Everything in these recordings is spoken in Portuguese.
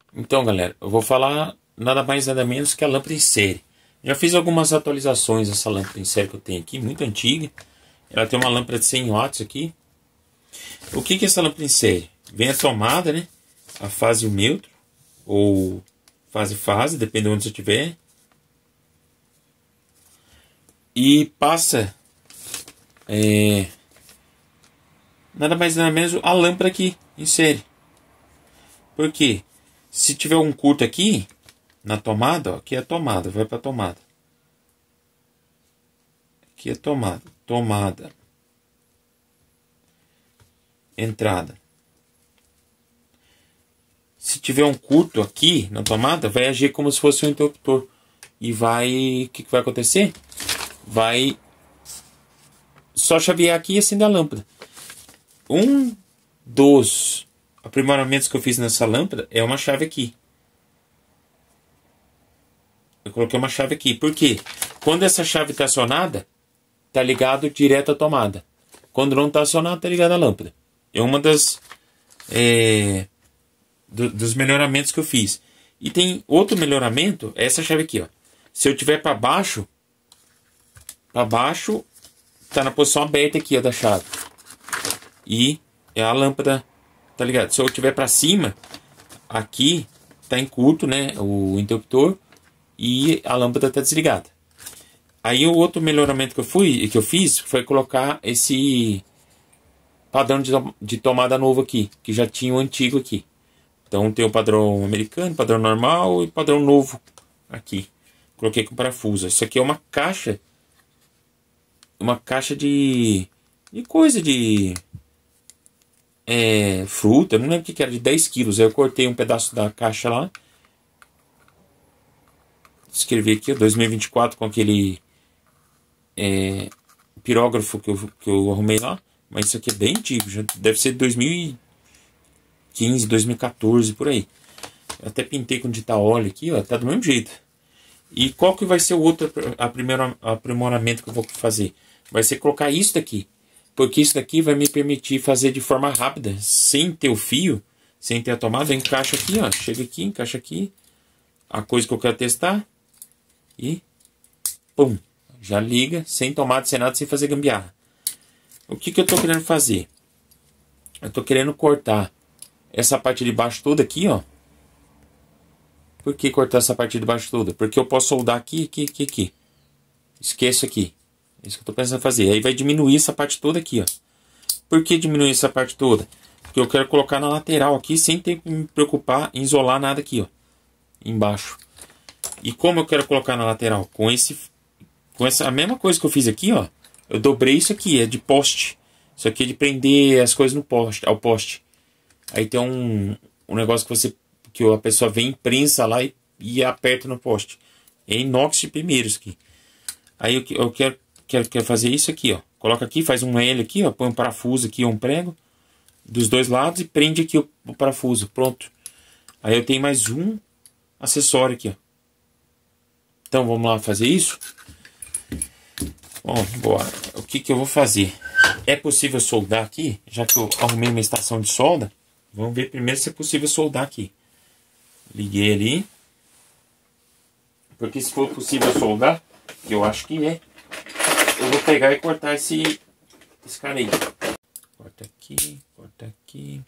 Então, galera, eu vou falar nada mais nada menos que a lâmpada em série. Já fiz algumas atualizações dessa lâmpada em série que eu tenho aqui, muito antiga. Ela tem uma lâmpada de 100 watts aqui. O que é essa lâmpada em série? Vem a tomada, né? A fase e o neutro, ou fase, depende de onde você estiver. E passa nada mais nada menos a lâmpada aqui em série. Por quê? Se tiver um curto aqui na tomada, ó, aqui é a tomada, vai para a tomada. Aqui é tomada, entrada. Se tiver um curto aqui na tomada, vai agir como se fosse um interruptor. E vai, o que vai acontecer? Vai só chavear aqui e acender a lâmpada. Um dos aprimoramentos que eu fiz nessa lâmpada é uma chave aqui. Eu coloquei uma chave aqui. Por quê? Quando essa chave está acionada, está ligado direto à tomada. Quando não está acionado, está ligado à lâmpada. É uma das dos melhoramentos que eu fiz. E tem outro melhoramento, é essa chave aqui, ó. Se eu tiver para baixo está na posição aberta aqui, ó, da chave. E é a lâmpada, tá ligado? Se eu tiver para cima, aqui tá em curto, né, o interruptor, e a lâmpada tá desligada. Aí o outro melhoramento que eu fiz foi colocar esse padrão de tomada novo aqui, que já tinha o antigo aqui. Então tem o padrão americano, padrão normal e padrão novo aqui. Coloquei com parafuso. Isso aqui é uma caixa de coisa de fruta, não lembro o que era, de 10 quilos. Aí eu cortei um pedaço da caixa lá. Escrevi aqui, ó, 2024 com aquele pirógrafo que eu arrumei lá. Mas isso aqui é bem antigo, já deve ser de 2015, 2014, por aí. Eu até pintei com tinta óleo aqui, ó, tá do mesmo jeito. E qual que vai ser o outro aprimoramento que eu vou fazer? Vai ser colocar isso daqui. Porque isso daqui vai me permitir fazer de forma rápida, sem ter o fio, sem ter a tomada. Eu encaixo aqui, ó, chega aqui, encaixa aqui a coisa que eu quero testar. E pum, já liga, sem tomada, sem nada, sem fazer gambiarra. O que eu tô querendo fazer? Eu tô querendo cortar essa parte de baixo toda aqui, ó. Por que cortar essa parte de baixo toda? Porque eu posso soldar aqui. Esqueço aqui. É isso que eu tô pensando em fazer. Aí vai diminuir essa parte toda aqui, ó. Por que diminuir essa parte toda? Porque eu quero colocar na lateral aqui, sem ter que me preocupar em isolar nada aqui, ó. Embaixo. E como eu quero colocar na lateral? Com essa a mesma coisa que eu fiz aqui, ó. Eu dobrei isso aqui, é de poste. Isso aqui é de prender as coisas no poste, ao poste. Aí tem um negócio que a pessoa vem, prensa lá e aperta no poste. É inox de primeiros aqui. Aí eu quero fazer isso aqui, ó. Coloca aqui, faz um L aqui, ó. Põe um parafuso aqui, um prego dos dois lados e prende aqui o parafuso. Pronto. Aí eu tenho mais um acessório aqui, ó. Então vamos lá fazer isso? Bom, bora. O que eu vou fazer? É possível soldar aqui? Já que eu arrumei uma estação de solda, vamos ver primeiro se é possível soldar aqui. Liguei ali. Porque se for possível soldar, que eu acho que é, eu vou pegar e cortar esse cara aí. Corta aqui, corta aqui.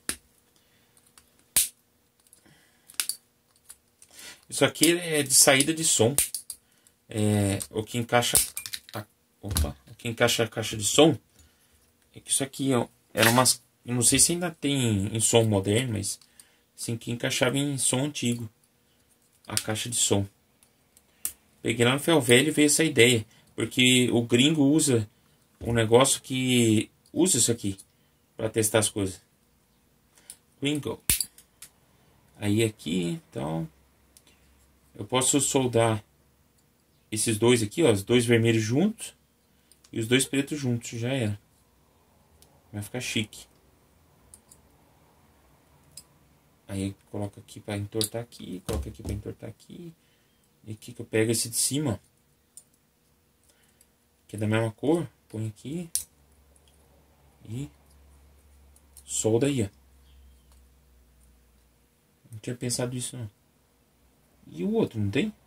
Isso aqui é de saída de som. O que encaixa o que encaixa a caixa de som é que isso aqui, ó, era umas, eu não sei se ainda tem em som moderno, mas assim que encaixava em som antigo a caixa de som. Peguei lá no ferro velho e veio essa ideia, porque o gringo usa um negócio que usa isso aqui para testar as coisas. Gringo. Aí aqui, então, eu posso soldar esses dois aqui, ó, os dois vermelhos juntos e os dois pretos juntos, já era. Vai ficar chique. Aí coloca aqui para entortar aqui, coloca aqui para entortar aqui. E aqui que eu pego esse de cima, que é da mesma cor, põe aqui e solda aí, ó. Não tinha pensado nisso não. E o outro, não tem?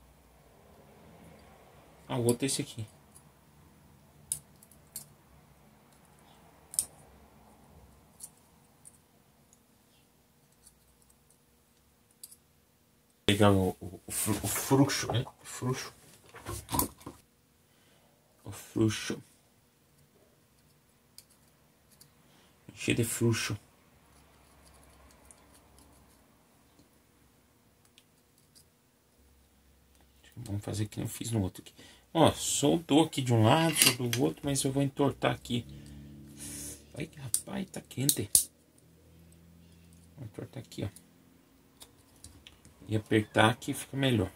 Ah, o outro é esse aqui. Pegar o fruxo, né? Fruxo. O fruxo. Cheio de fruxo. Vamos fazer que eu fiz no outro aqui. Ó, soltou aqui de um lado, soltou do outro, mas eu vou entortar aqui. Ai, rapaz, tá quente. Vou entortar aqui, ó. E apertar aqui fica melhor.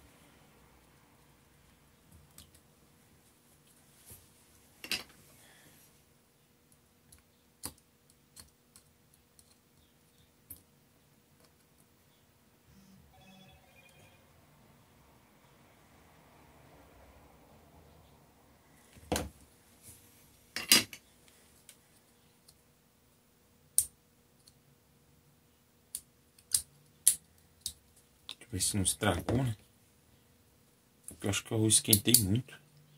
Deixa eu ver se não estragou, né? Eu acho que eu esquentei muito.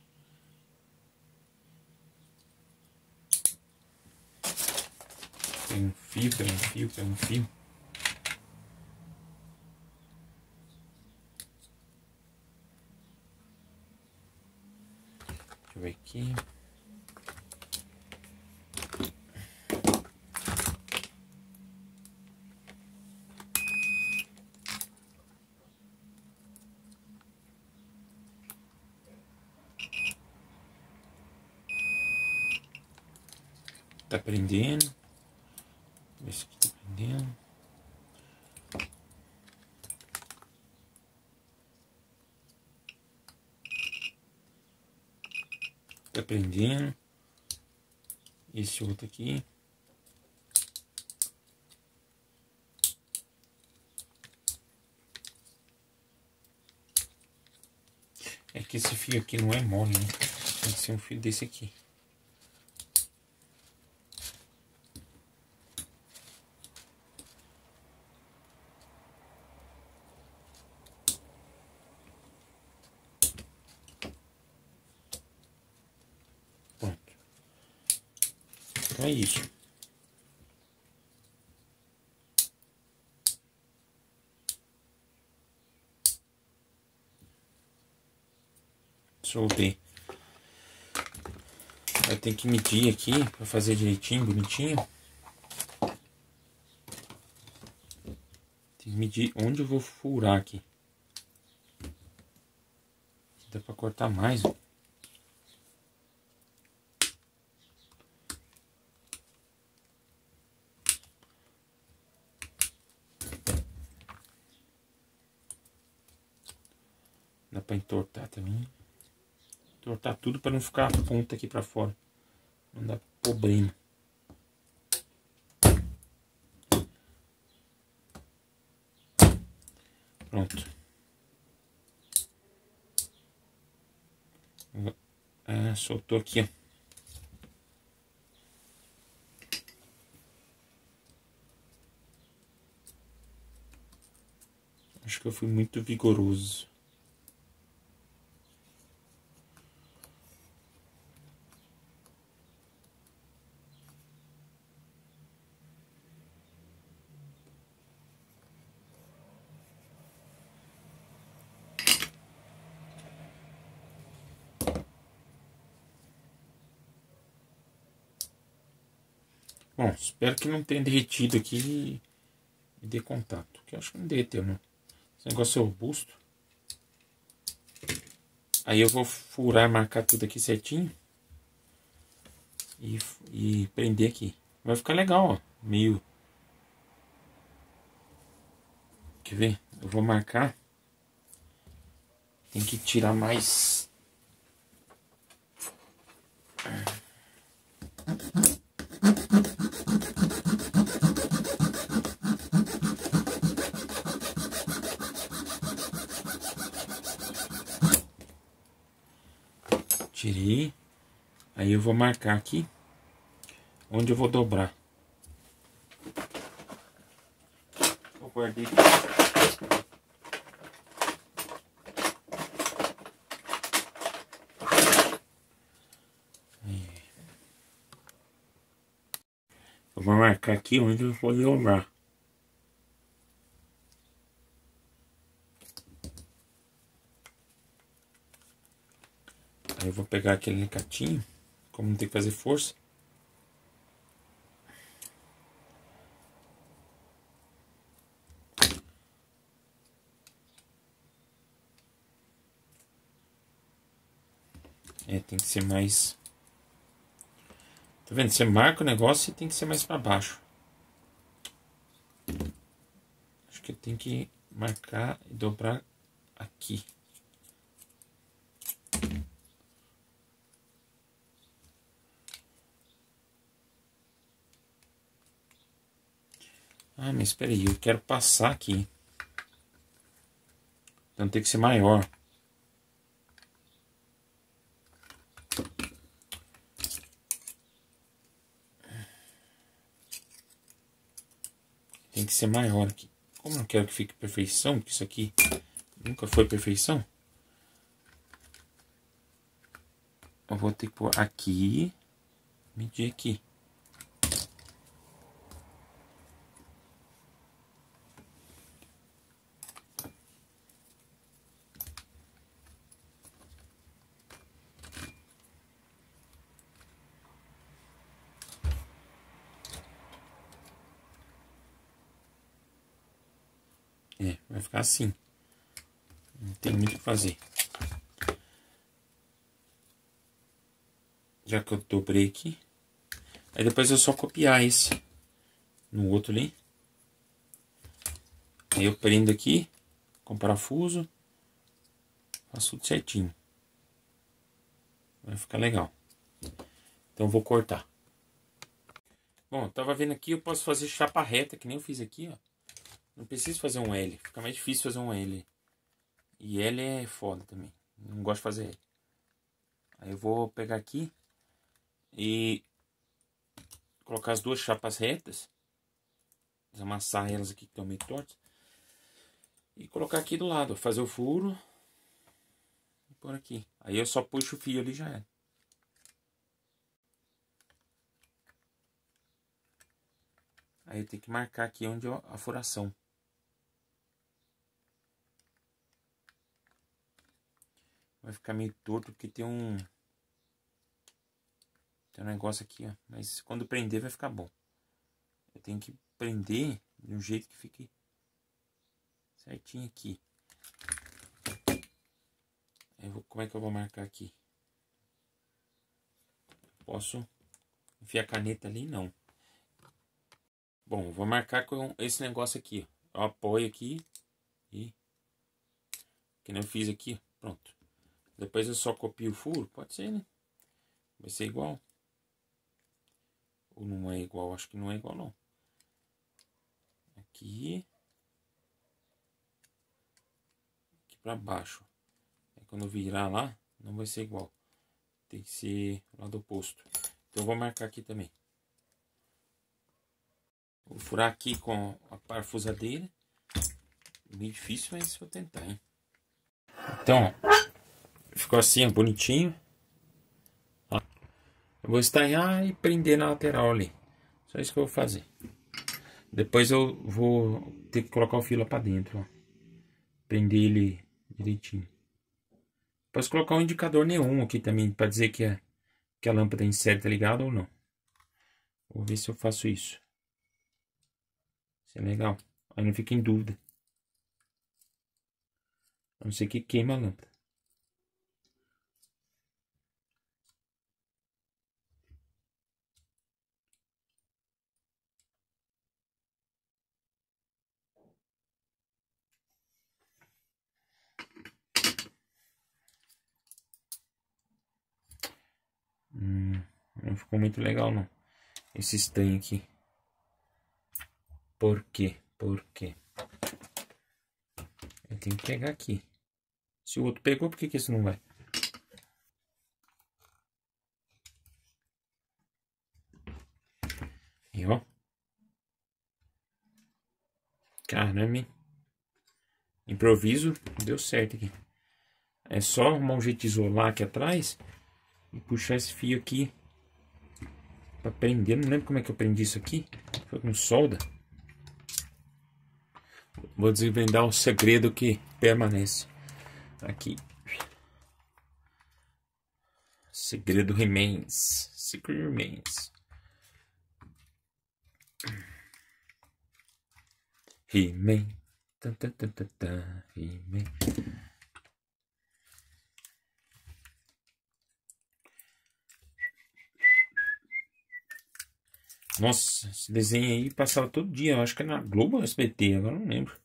Tem um fio, tem um fio, tem um fio. Deixa eu ver aqui. Tá prendendo. Ver se aqui tá prendendo. Tá prendendo. Esse outro aqui. É que esse fio aqui não é mole, né? Tem que ser um fio desse aqui. Pronto. Então é isso. Soltei. Vai ter que medir aqui para fazer direitinho, bonitinho. Tem que medir onde eu vou furar aqui. Dá para cortar mais, ó. Dá para entortar também. Entortar tudo para não ficar a ponta aqui para fora. Não dá problema. Pronto. Soltou aqui, ó. Acho que eu fui muito vigoroso. Bom, espero que não tenha derretido aqui e dê contato. Que eu acho que não derreteu, não. Esse negócio é robusto. Aí eu vou furar, marcar tudo aqui certinho. E prender aqui. Vai ficar legal, ó. Meio... Quer ver? Eu vou marcar. Tem que tirar mais... Tirei. Aí eu vou marcar aqui onde eu vou dobrar. guardei aqui. Eu vou marcar aqui onde eu vou jogar. Aí eu vou pegar aquele alicatinho, como não tem que fazer força. Tem que ser mais... Tá vendo? Você marca o negócio e tem que ser mais pra baixo. Acho que eu tenho que marcar e dobrar aqui. Ah, mas espera aí, eu quero passar aqui. Então tem que ser maior. Tem que ser maior aqui. Como eu não quero que fique perfeição, porque isso aqui nunca foi perfeição. Eu vou ter que pôr aqui, medir aqui. Vai ficar assim. Não tem muito o que fazer. Já que eu dobrei aqui. Aí depois é só copiar esse no outro ali. Aí eu prendo aqui com parafuso. Faço tudo certinho. Vai ficar legal. Então eu vou cortar. Bom, eu tava vendo aqui, eu posso fazer chapa reta, que nem eu fiz aqui, ó. Não preciso fazer um L. Fica mais difícil fazer um L. E L é foda também. Não gosto de fazer L. Aí eu vou pegar aqui e colocar as duas chapas retas. Amassar elas aqui que estão meio tortas. E colocar aqui do lado. Fazer o furo. E pôr aqui. Aí eu só puxo o fio ali e já é. Aí eu tenho que marcar aqui onde a furação. Vai ficar meio torto porque tem um negócio aqui, ó. Mas quando prender vai ficar bom. Eu tenho que prender de um jeito que fique certinho aqui. Como é que eu vou marcar aqui? Posso enfiar a caneta ali? Não. Bom, eu vou marcar com esse negócio aqui, ó. Eu apoio aqui e... Que nem eu fiz aqui, ó. Pronto. Depois eu só copio o furo. Pode ser, né? Vai ser igual. Ou não é igual? Acho que não é igual, não. Aqui. Aqui pra baixo. Aí quando eu virar lá, não vai ser igual. Tem que ser o lado oposto. Então eu vou marcar aqui também. Vou furar aqui com a parafusadeira. Meio difícil, mas vou tentar, hein? Então, ó, ficou assim, ó, bonitinho. Ó, eu vou estanhar e prender na lateral ali. Só isso que eu vou fazer. Depois eu vou ter que colocar o fio lá pra dentro, ó. Prender ele direitinho. Posso colocar um indicador neon aqui também, para dizer que a lâmpada em série tá ligada ou não. Vou ver se eu faço isso. Isso é legal. Aí não fica em dúvida. A não ser que queima a lâmpada. Não ficou muito legal, não. Esse stand aqui. Por quê? Por quê? Eu tenho que pegar aqui. Se o outro pegou, por que que esse não vai? E ó. Caramba, hein? Improviso, deu certo aqui. É só arrumar um jeito de isolar aqui atrás e puxar esse fio aqui pra prender. Não lembro como é que eu prendi isso aqui. Foi com solda. Vou desvendar o segredo que permanece aqui. Segredo remains. Secret remains. He-Man. He-Man. Nossa, esse desenho aí passava todo dia. Eu acho que é na Globo ou SBT, agora não lembro.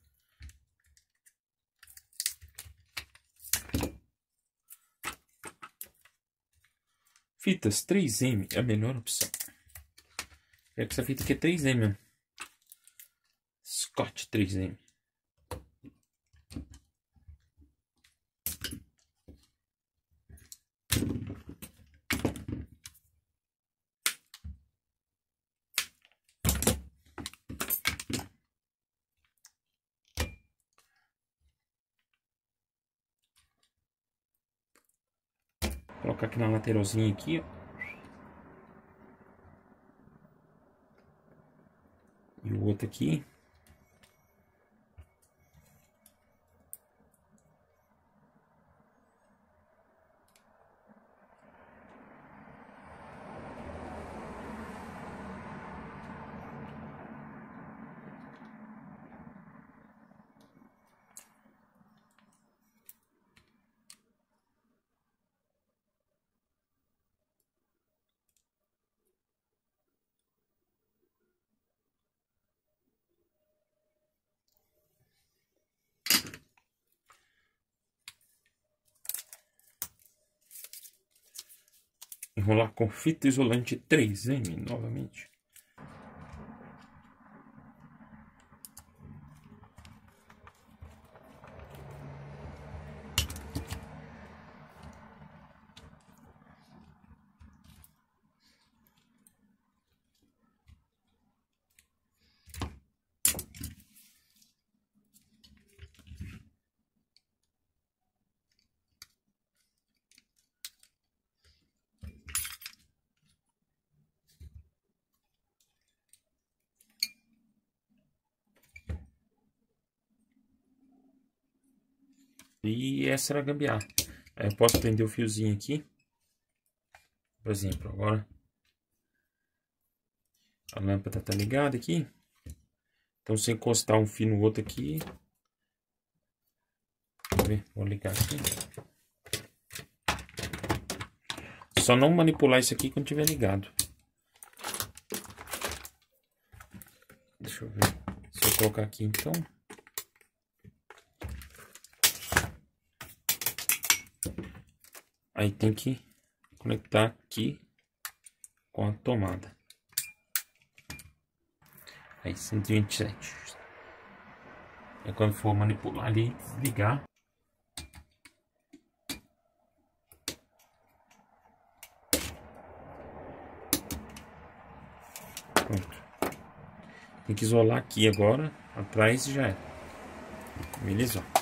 Fitas 3M é a melhor opção. É que essa fita aqui é 3M mesmo. Scott 3M. Vou colocar aqui na lateralzinha aqui, ó. E o outro aqui. Enrolar com fita isolante 3M novamente. E essa era a gambiarra. Aí eu posso prender o fiozinho aqui. Por exemplo, agora a lâmpada tá ligada aqui. Então, se encostar um fio no outro aqui... Vamos ver, vou ligar aqui. Só não manipular isso aqui quando tiver ligado. Deixa eu ver. Se eu colocar aqui, então... Aí tem que conectar aqui com a tomada. Aí 127. É quando for manipular ali, ligar. Pronto. Tem que isolar aqui agora, atrás e já é. Beleza?